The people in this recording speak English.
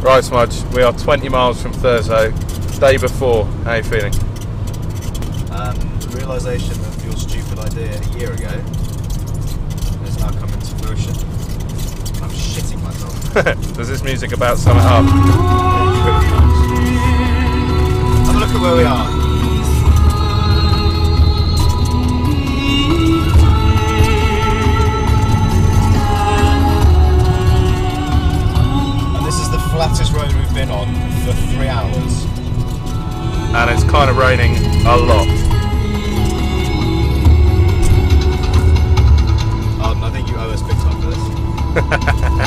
Right, Smudge, we are 20 miles from Thurso, day before. How are you feeling? The realisation of your stupid idea a year ago is now coming to fruition. I'm shitting myself. Does this music about sum it up? Pretty much. Have a look at where we are. Flattest road we've been on for 3 hours. And it's kind of raining a lot. I think you owe us big time for this.